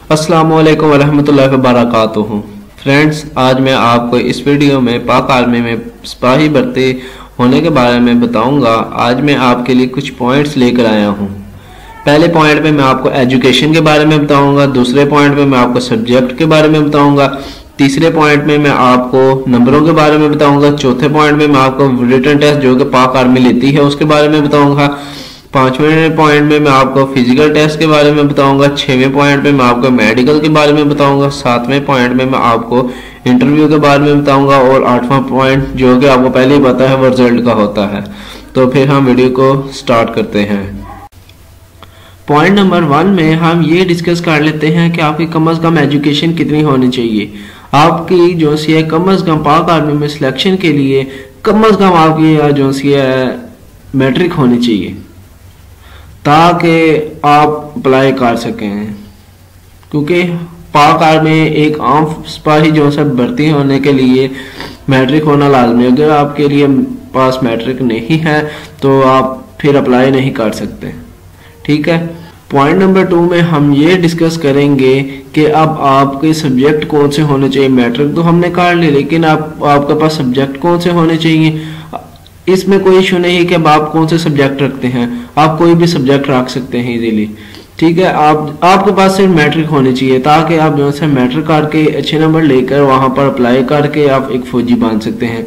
अस्सलामुअलैकुम वरहमतुल्लाहि वबरकातुहू। फ्रेंड्स, आज मैं आपको इस वीडियो में पाक आर्मी में सिपाही भर्ती होने के बारे में बताऊंगा। आज मैं आपके लिए कुछ पॉइंट्स लेकर आया हूं। पहले पॉइंट में मैं आपको एजुकेशन के बारे में बताऊंगा, दूसरे पॉइंट में मैं आपको सब्जेक्ट के बारे में बताऊंगा, तीसरे पॉइंट में मैं आपको नंबरों के बारे में बताऊंगा, चौथे पॉइंट में मैं आपको रिटन टेस्ट जो कि पाक आर्मी लेती है उसके बारे में बताऊंगा, पांचवें पॉइंट में मैं आपको फिजिकल टेस्ट के बारे में बताऊंगा, छठवें पॉइंट में मैं आपको मेडिकल के बारे में बताऊंगा, सातवें पॉइंट में मैं आपको इंटरव्यू के बारे में बताऊंगा और आठवां पॉइंट जो कि आपको पहले ही पता है वो रिजल्ट का होता है। तो फिर हम वीडियो को स्टार्ट करते हैं। पॉइंट नंबर 1 में हम ये डिस्कस कर लेते हैं कि आपकी कम अज कम एजुकेशन कितनी होनी चाहिए। आपकी जो सी है कम अज कम पाक आर्मी में सिलेक्शन के लिए कम अज कम आपकी जो सी है मैट्रिक होनी चाहिए ताकि आप अप्लाई कर सकें, क्योंकि पाक आर्मी में एक आम सिपाही जो सब भर्ती होने के लिए मैट्रिक होना लाजमी है। अगर आपके लिए पास मैट्रिक नहीं है तो आप फिर अप्लाई नहीं कर सकते। ठीक है। पॉइंट नंबर 2 में हम ये डिस्कस करेंगे कि अब आपके सब्जेक्ट कौन से होने चाहिए। मैट्रिक तो हमने कर ली, लेकिन आपके पास सब्जेक्ट कौन से होने चाहिए। इसमें कोई इशू नहीं है कि अब आप कौन से सब्जेक्ट रखते हैं, आप कोई भी सब्जेक्ट रख सकते हैं इजीली। ठीक है। आपके पास सिर्फ मैट्रिक होनी चाहिए ताकि आप जो है मैट्रिक करके अच्छे नंबर लेकर वहां पर अप्लाई करके आप एक फौजी बन सकते हैं।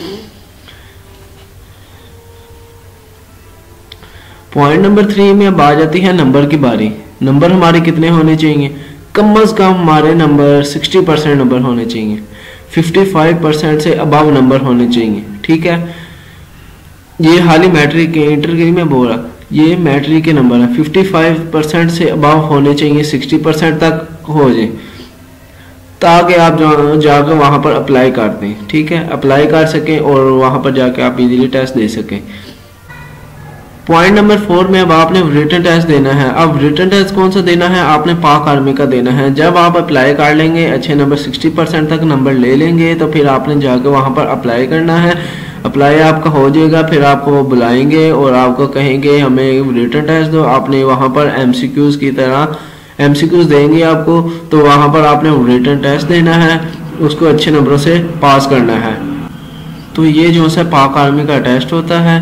पॉइंट नंबर 3 में अब आ जाती है नंबर की बारी। नंबर हमारे कितने होने चाहिए? कम अज कम हमारे नंबर 60% नंबर होने चाहिए, 55% से अबव नंबर होने चाहिए। ठीक है। ये हाल ही मैट्रिक के इंटर में बोल रहा, ये मैट्रिक के नंबर है। 55% से अबव होने चाहिए, 60% तक हो जाए ताकि आप जाकर वहां पर अप्लाई कर दें। ठीक है, अप्लाई कर सकें और वहां पर जाके आप इजीली टेस्ट दे सकें। पॉइंट नंबर 4 में अब आपने रिटन टेस्ट देना है। अब रिटन टेस्ट कौन सा देना है? आपने पाक आर्मी का देना है। जब आप अप्लाई कर लेंगे, अच्छे नंबर 60% तक नंबर ले लेंगे, तो फिर आपने जाकर वहां पर अप्लाई करना है। अप्लाई आपका हो जाएगा, फिर आपको वो बुलाएंगे और आपको कहेंगे हमें रिटन टेस्ट दो। आपने वहां पर एमसीक्यूज की तरह एमसीक्यूज देंगे आपको, तो वहां पर आपने रिटन टेस्ट देना है, उसको अच्छे नंबरों से पास करना है। तो ये जो है पाक आर्मी का टेस्ट होता है।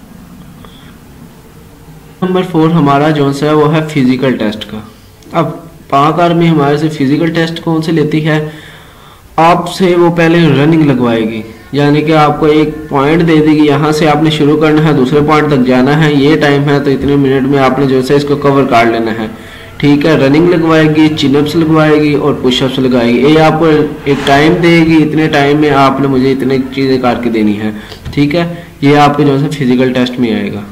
नंबर 4 हमारा जो है वो है फिजिकल टेस्ट का। अब पाक आर्मी हमारे से फिजिकल टेस्ट कौन से लेती है? आपसे वो पहले रनिंग लगवाएगी, यानी कि आपको एक पॉइंट दे देगी, यहाँ से आपने शुरू करना है, दूसरे पॉइंट तक जाना है, ये टाइम है तो इतने मिनट में आपने जो है इसको कवर कर लेना है। ठीक है। रनिंग लगवाएगी, चिनअप्स लगवाएगी और पुशअप्स लगाएगी। ये आपको एक टाइम देगी, इतने टाइम में आपने मुझे इतने चीज़ें करके देनी है। ठीक है। ये आपके जो है फिजिकल टेस्ट में आएगा।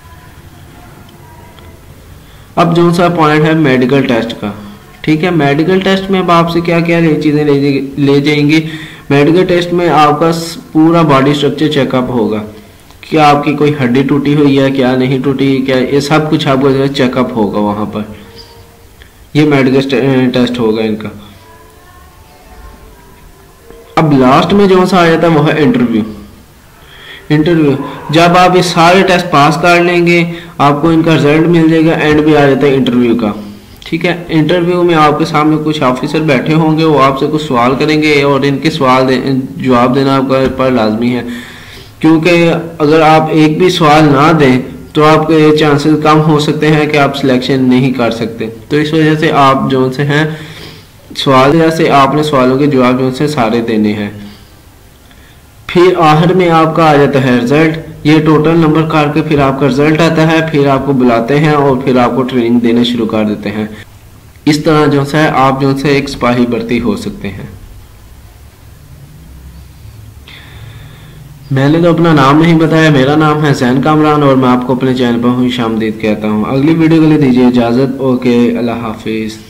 अब जो सा पॉइंट है मेडिकल टेस्ट का। ठीक है। मेडिकल टेस्ट में अब आपसे क्या क्या चीज़ें ले जाएंगी। मेडिकल टेस्ट में आपका पूरा बॉडी स्ट्रक्चर चेकअप होगा, क्या आपकी कोई हड्डी टूटी हुई है, क्या नहीं टूटी, क्या ये सब कुछ आपको चेकअप होगा वहां पर। ये मेडिकल टेस्ट होगा इनका। अब लास्ट में जो सा आ जाता है वो है इंटरव्यू। इंटरव्यू जब आप ये सारे टेस्ट पास कर लेंगे, आपको इनका रिजल्ट मिल जाएगा, एंड भी आ जाता है इंटरव्यू का। ठीक है। इंटरव्यू में आपके सामने कुछ ऑफिसर बैठे होंगे, वो आपसे कुछ सवाल करेंगे और इनके जवाब देना आपका पर लाजमी है, क्योंकि अगर आप एक भी सवाल ना दें तो आपके चांसेस कम हो सकते हैं कि आप सिलेक्शन नहीं कर सकते। तो इस वजह से आप जो से हैं सवाल जैसे आपने सवालों के जवाब जो से सारे देने हैं। फिर आखिर में आपका आ जाता है रिजल्ट। ये टोटल नंबर करके फिर आपका रिजल्ट आता है, फिर आपको बुलाते हैं और फिर आपको ट्रेनिंग देना शुरू कर देते हैं। इस तरह जो है आप जो है एक सिपाही भर्ती हो सकते हैं। मैंने तो अपना नाम नहीं बताया, मेरा नाम है ज़ैन कामरान और मैं आपको अपने चैनल पर खुश आमदीद कहता हूँ। अगली वीडियो के लिए दीजिए इजाज़त। ओके, अल्लाह हाफिज़।